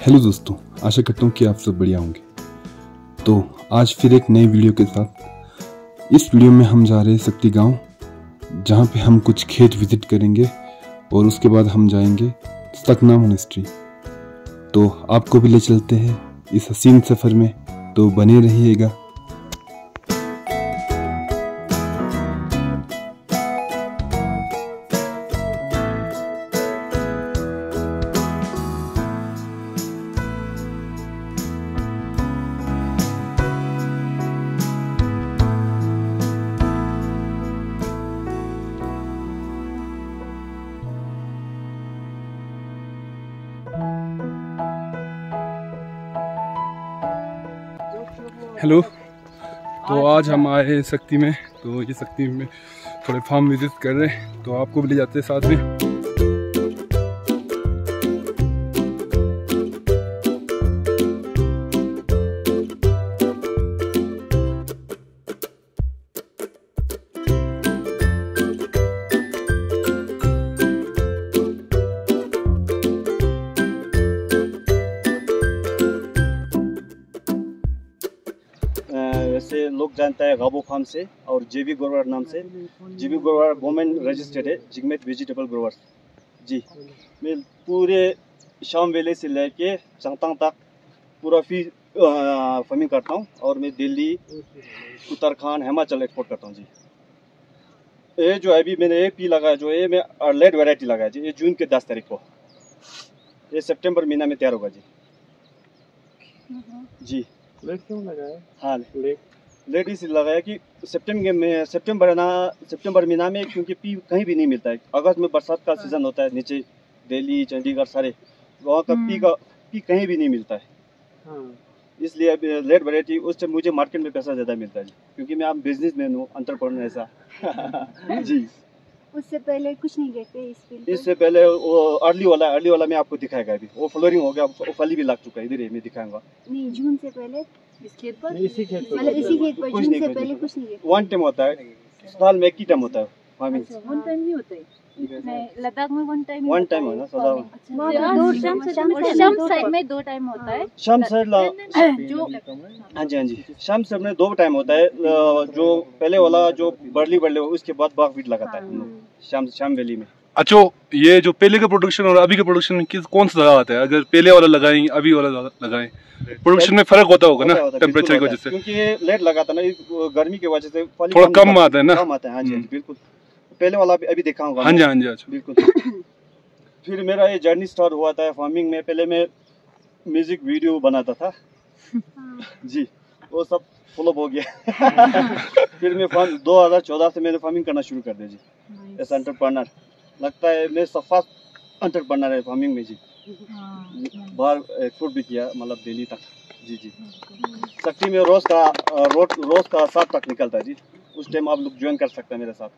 Hello दोस्तों, आशा करता हूँ कि आप सब बढ़िया होंगे। तो आज फिर एक नई वीडियो के साथ। इस वीडियो में हम जा रहे हैं शक्ति गांव, जहाँ पे हम कुछ खेत विजिट करेंगे और उसके बाद हम जाएंगे सकना मोनेस्ट्री। तो आपको भी ले चलते हैं इस हसीन सफ़र में, तो बने रहिएगा। हेलो, तो आज हम आए हैं शक्ति में। तो ये शक्ति में थोड़े फार्म विजिट कर रहे हैं, तो आपको भी ले जाते हैं साथ में। वैसे लोग जानता है गाबो फार्म से और जेबी ग्रोवर नाम से। जेबी ग्रोवर गवर्नमेंट रजिस्टर्ड है, जिगमेट वेजिटेबल ग्रोवर जी। मैं पूरे शाम वेले से लेके चंगतांग तक पूरा फार्मिंग करता हूँ, और मैं दिल्ली, उत्तराखंड, हिमाचल एक्सपोर्ट करता हूँ जी। ये जो अभी मैंने ये पी लगाया, जो ये मैं अर्लेट वैरायटी लगाया जी, ये जून के 10 तारीख को, ये सितंबर महीना में तैयार होगा जी। जी लेट क्यों लगाया? हाँ, लेट इसलिए लगाया कि सितंबर महीना में, क्योंकि पी कहीं भी नहीं मिलता है। अगस्त में बरसात का सीजन होता है, नीचे दिल्ली, चंडीगढ़ सारे वहाँ का पी कहीं भी नहीं मिलता है। हाँ। इसलिए अब लेट वैरायटी, उससे मुझे मार्केट में पैसा ज़्यादा मिलता है जी, क्योंकि मैं आप बिजनेसमैन हूँ, एंटरप्रेन्योर ऐसा जी। उससे पहले कुछ नहीं कहते इस फील्ड। इससे पहले वो अर्ली वाला मैं आपको दिखाएगा। अभी वो फ्लोरिंग हो गया, वो फली भी लग चुका है, इधर ही मैं दिखाऊंगा। नहीं, जून से पहले इस खेत पर, इसी खेत पर, मतलब इसी खेत पर जून से पहले कुछ नहीं कहते। वन टाइम होता है साल में, एक ही टाइम होता है फार्मिंग। वन टाइम नहीं होता है लद्दाख में, वन टाइम है ना सदा। शाम साइड में 2 टाइम होता है। शाम साइड जो हाँ जी शाम साइड में 2 टाइम होता है। जो पहले वाला जो बर्ली उसके बाद बागवीट लगाता है शाम वैली में। अच्छा, ये जो पहले का प्रोडक्शन और अभी के प्रोडक्शन में कौन सा ज्यादा आता है? अगर पहले वाला लगाएं, अभी वाला लगाएं, प्रोडक्शन में फर्क होता होगा ना, टेम्परेचर की वजह से। क्योंकि ये लेट लगाता ना, गर्मी की वजह से थोड़ा कम आता है ना। कम आता है, हाँ जी बिल्कुल। पहले वाला अभी दिखाऊंगा। हाँ जी बिल्कुल। फिर मेरा ये जर्नी स्टार्ट हुआ था फार्मिंग में। पहले मैं म्यूजिक वीडियो बनाता था जी, वो सब फ्लॉप हो गया। फिर मैं 2014 से मैंने फार्मिंग करना शुरू कर दिया जी, एज एंटरप्रेन्योर। लगता है मैं सफा एंटरप्रेन्योर है फार्मिंग में जी। बाहर एक्सपोर्ट भी किया, मतलब दिल्ली तक जी। शक्ति में रोज का 7 तक निकलता है जी। उस टाइम आप लोग ज्वाइन कर सकते हैं मेरे साथ।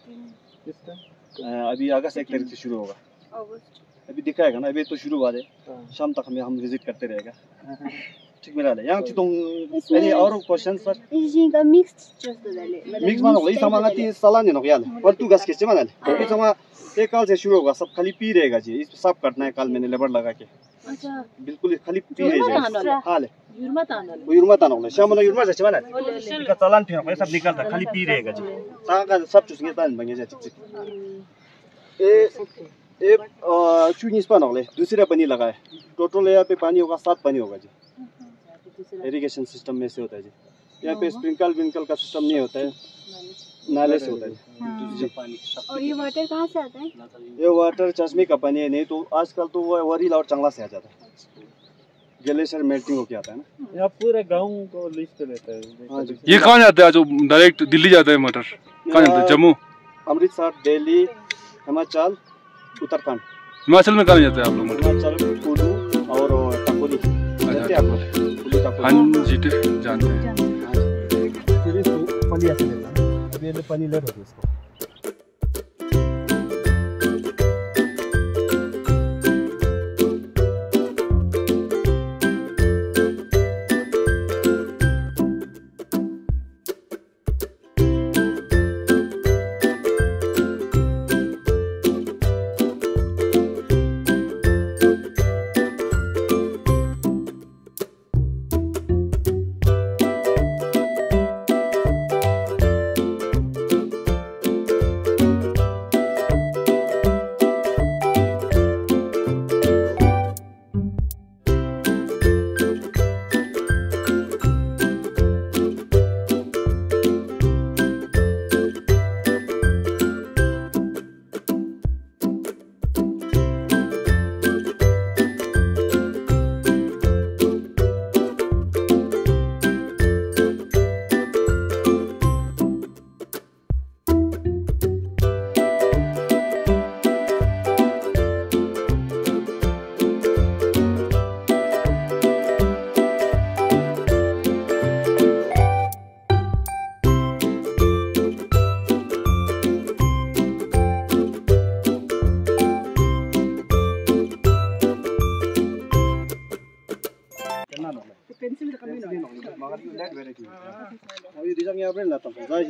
अभी अगस्त 1 तारीख से शुरू होगा। अभी दिखाएगा ना, अभी तो शुरू हुआ है, शाम तक हम विजिट करते रहेगा। ठीक मेरा ले yang chitong any और क्वेश्चन सर? इसका मिक्स जस्तो दले मिक्स मानो ले sama ngati salan ni no यार पर तू गस के से माने ये sama एक कल से शुरू होगा। सब खाली पी रहेगा जी, इस साफ करना है। कल मैंने लेबर लगा के। अच्छा, बिल्कुल खाली पी रहेगा। हां ले युरमा तानो ले शाम न युरमा जैसे माने का चालान फिर सब निकलता, खाली पी रहेगा जी। सागा सब चुसंगे तान बंगे चिक ए चुनिस पानो ले दूसरा पानी लगाए। टोटल यहाँ पे पानी होगा 7 पानी होगा जी। इरिगेशन सिस्टम में से होता है जी। यहाँ पे स्प्रिंकल का सिस्टम नहीं होता है, नाले से होता है जी। और ये वाटर कहाँ से आता है? ये वाटर चश्मे का पानी है, नहीं तो आजकल तो वो वरील और चंगला से आ जाता है। ग्लेशियर मेल्टिंग होके आता है ना। यहाँ पूरा गांव को लिस्ट लेता है। हाँ जी। ये कहाँ जाता है? जो डायरेक्ट दिल्ली जाता है मटर कहाँ जाता है? जम्मू, अमृतसर, दिल्ली, हिमाचल, उत्तराखंड। हिमाचल में कहाँ जाते हैं आप लोग मटर? हिमाचल, कुल्लू और टकोली जानते हैं आप लोग? हाँ जी जानते हैं। फिर इसको पानी ऐसे लेता है, अभी ये पानी लेट होती है इसको।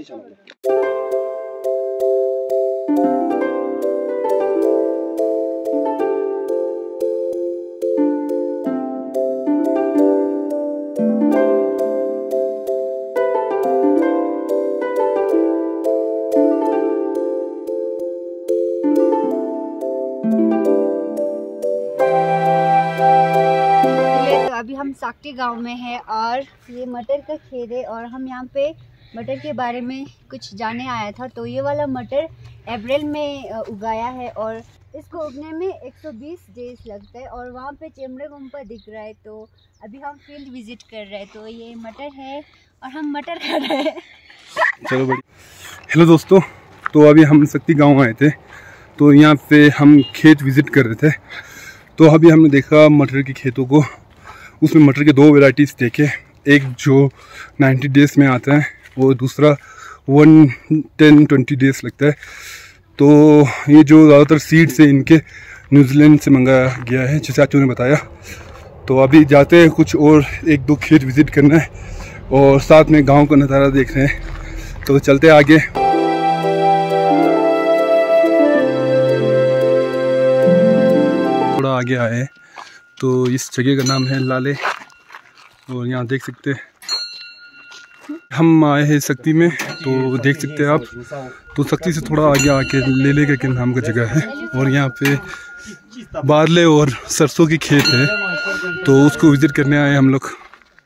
channel. अभी हम साक्टी गांव में हैं और ये मटर का खेत है और हम यहाँ पे मटर के बारे में कुछ जानने आया था। तो ये वाला मटर अप्रैल में उगाया है और इसको उगने में 120 डेज लगता है और वहाँ पे चेमड़े गुम्पा दिख रहा है। तो अभी हम फील्ड विजिट कर रहे हैं। तो ये मटर है और हम मटर खा रहे हैं। चलो बढ़िया। हेलो दोस्तों, तो अभी हम शक्ति गाँव आए थे, तो यहाँ पे हम खेत विजिट कर रहे थे। तो अभी हमने देखा मटर के खेतों को, उसमें मटर के 2 वेराइटीज़ देखे, एक जो 90 डेज में आता है और दूसरा 110-20 डेज लगता है। तो ये जो ज़्यादातर सीड्स है इनके न्यूजीलैंड से मंगाया गया है, जैसे चाचू ने बताया। तो अभी जाते हैं, कुछ और 1-2 खेत विज़िट करना है और साथ में गांव का नज़ारा देख रहे हैं। तो चलते हैं आगे। थोड़ा आगे आए तो इस जगह का नाम है लाले और यहाँ देख सकते हैं हम आए हैं शक्ति में। तो देख सकते हैं आप, तो शक्ति से थोड़ा आगे आके लेले के नाम का जगह है और यहाँ पे बारले और सरसों की खेत है, तो उसको विजिट करने आए हम लोग।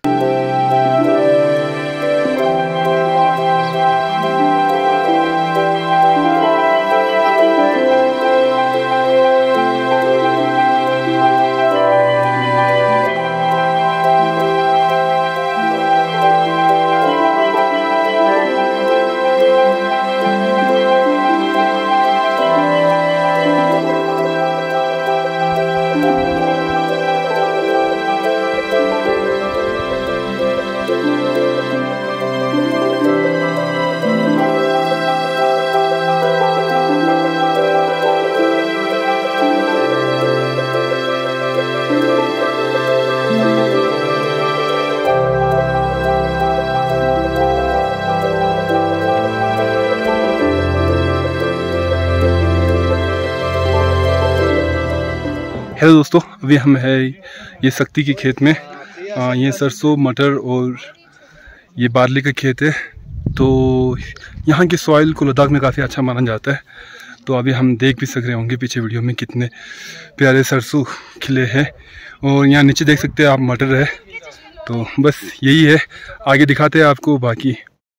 हेलो दोस्तों, अभी हम है ये शक्ति के खेत में। ये सरसों, मटर और ये बारले का खेत है। तो यहाँ की सॉइल को लद्दाख में काफ़ी अच्छा माना जाता है। तो अभी हम देख भी सक रहे होंगे पीछे वीडियो में कितने प्यारे सरसों खिले हैं और यहाँ नीचे देख सकते हैं आप मटर है। तो बस यही है, आगे दिखाते हैं आपको बाकी।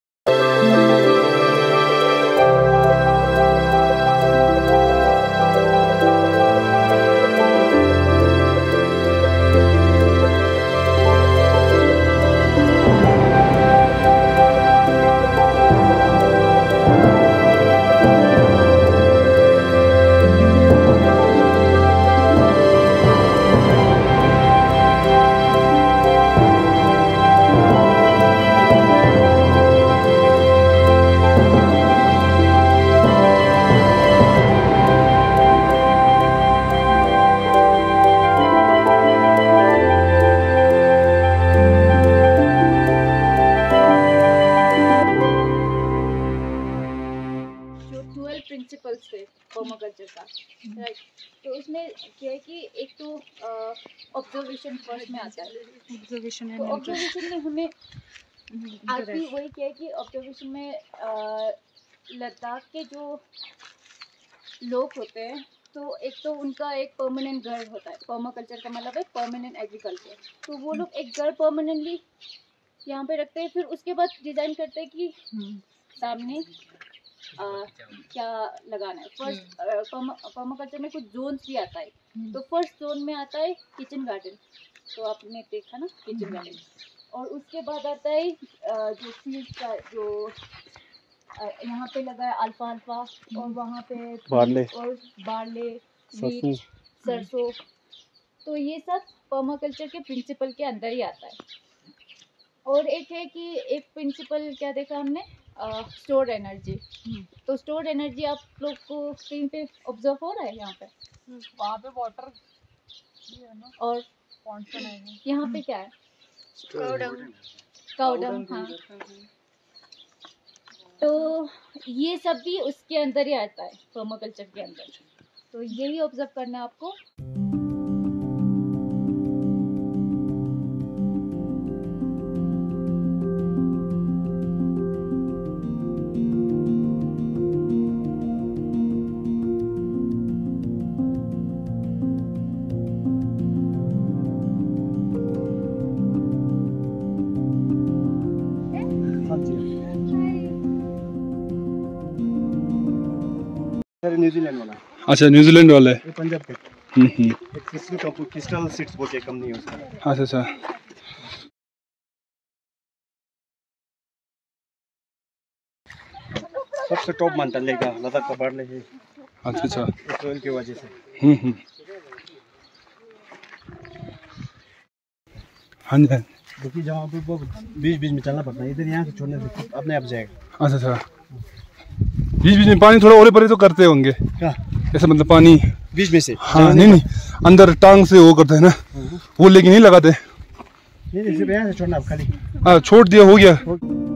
प्रिंसिपल्स थे पर्माकल्चर का, राइट। तो उसमें क्या है कि एक तो ऑब्जर्वेशन फर्स्ट में आता है। ऑब्जर्वेशन में हमें आज भी वही क्या है कि ऑब्जर्वेशन में लद्दाख के जो लोग होते हैं, तो एक तो उनका एक परमानेंट घर होता है। पर्माकल्चर का मतलब है परमानेंट एग्रीकल्चर। तो वो लोग एक घर परमानेंटली यहाँ पे रखते हैं, फिर उसके बाद डिज़ाइन करते हैं कि सामने क्या लगाना है। फर्स्ट पर्माकल्चर में कुछ जोन्स भी आता है। तो फर्स्ट जोन में आता है किचन गार्डन, तो आपने देखा ना किचन गार्डन। और उसके बाद आता है जो फील्ड का जो यहाँ पे लगा है अल्फा और वहाँ पे बारले वीट, सरसों। तो ये सब पर्माकल्चर के प्रिंसिपल के अंदर ही आता है। और एक है कि एक प्रिंसिपल क्या देखा हमने, स्टोर एनर्जी। तो स्टोर एनर्जी आप लोग को स्क्रीन पे ऑब्जर्व हो रहा है यहाँ पे। वहाँ पे वाटर है ना, और यहाँ पे क्या है, काउडंग। हाँ, तो ये सब भी उसके अंदर ही आता है, पर्माकल्चर के अंदर। तो यही ऑब्जर्व करना है आपको। न्यूजीलैंड वाला। अच्छा, न्यूजीलैंड वाला है। ये पंजाब के क्रिस्टल सीड्स बोल के कंपनी है उसका। अच्छा अच्छा। सबसे टॉप मानता लेगा लद्दाख का बाढ़ ले। अच्छा अच्छा, ऑयल की वजह से। हाँ जी। देखिए जहाँ पे बीच बीच में चलना पड़ता है, इधर यहाँ से छोड़ने से अपने आप जाएगा। अच्छा अच्छा, बीच बीच में पानी थोड़ा ओरे परे तो करते होंगे क्या? ऐसा मतलब पानी बीच में से? हाँ, नहीं अंदर टांग से वो करते हैं ना, वो लेके नहीं लगाते। नहीं सिर्फ यहाँ से छोड़ना आप खाली। हाँ, छोड़ दिया, हो गया।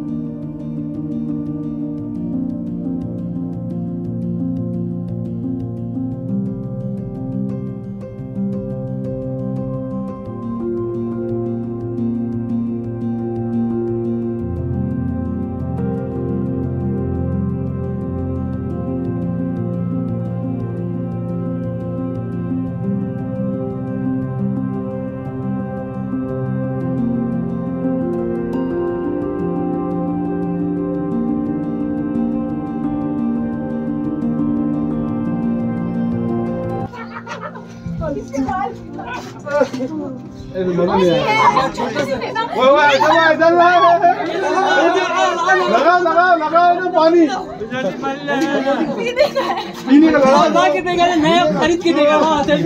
लगा पानी पीने का लगा के देगा, नया खरीद के देगा वहाँ से।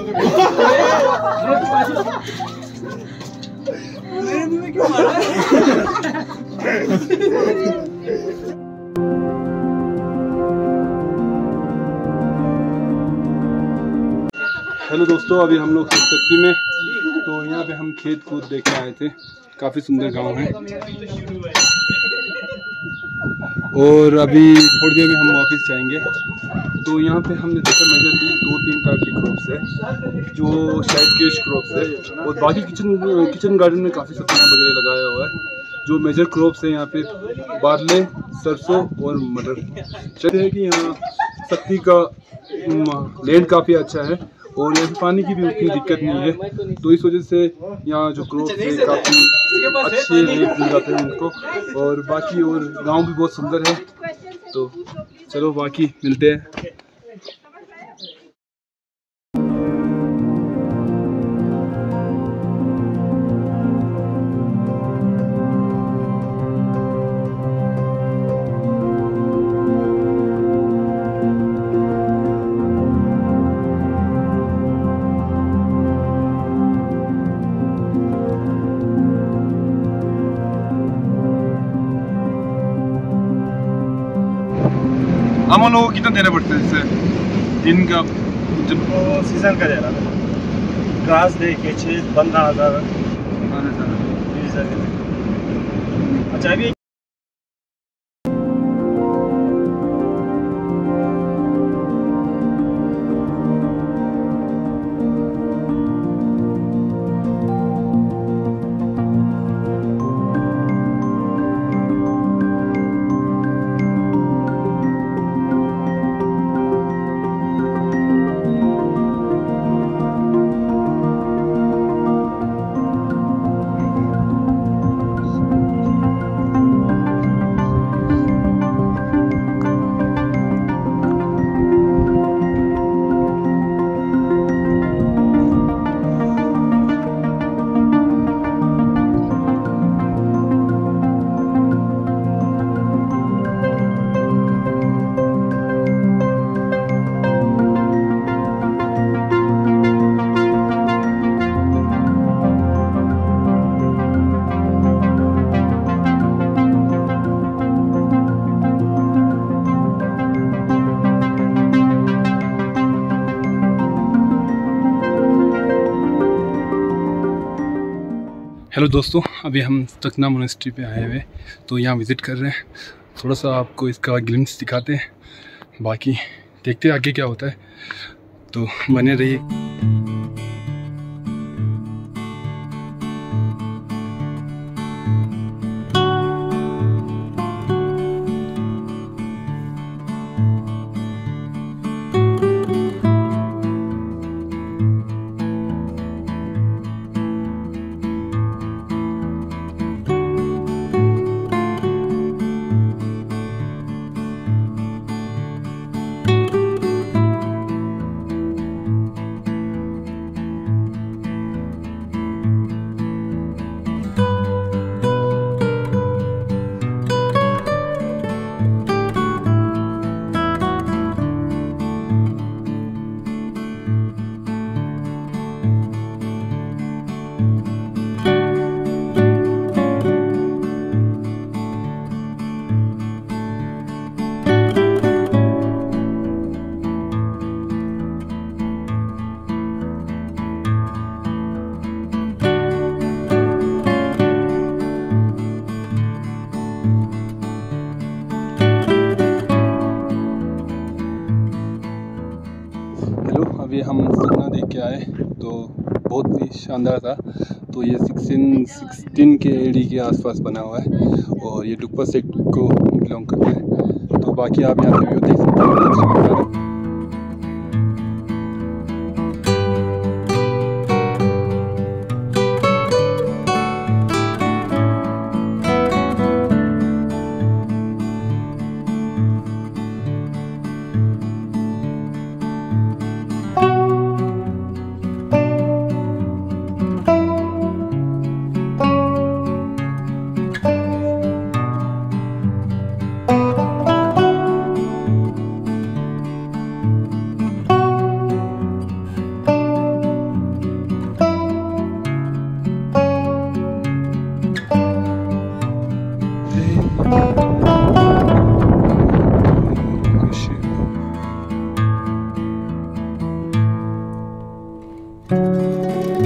हेलो दोस्तों, अभी हम लोग शक्ति में, तो यहाँ पे हम खेत कूद देखने आए थे। काफ़ी सुंदर गांव है और अभी थोड़ी देर में हम वापस जाएंगे। तो यहाँ पे हमने देखा मेजर की 2-3 टाइप के क्रॉप्स है, जो शायद कैश क्रॉप्स है, और बाकी किचन गार्डन में काफ़ी सब्जियाँ वगैरह लगाया हुआ है। जो मेजर क्रॉप्स है यहाँ पे बादले, सरसों और मटर। कहते हैं कि यहाँ शक्ति का लैंड काफ़ी अच्छा है और यहाँ पानी की भी उतनी दिक्कत नहीं है, तो इस वजह से यहाँ जो क्रॉप्स है काफ़ी अच्छे रेट मिल जाते हैं उनको। और बाकी और गांव भी बहुत सुंदर है। तो चलो बाकी मिलते हैं। हम लोगों को कितना देना पड़ता है इससे दिन का? जब सीजन का देना घास दे के 15,000। अच्छा अभी हेलो दोस्तों, अभी हम तकना मोनेस्ट्री पे आए हुए, तो यहाँ विज़िट कर रहे हैं। थोड़ा सा आपको इसका ग्लिम्स दिखाते हैं, बाकी देखते हैं आगे क्या होता है, तो बने रहिए। अभी हम सपना देख के आए तो बहुत ही शानदार था। तो ये 16 के एडी के आसपास बना हुआ है और ये डुक्पा सेक्ट को बिलोंग करता है। तो बाकी आप यहाँ पे व्यू देख सकते हैं।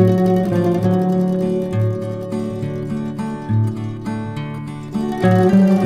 Thank you.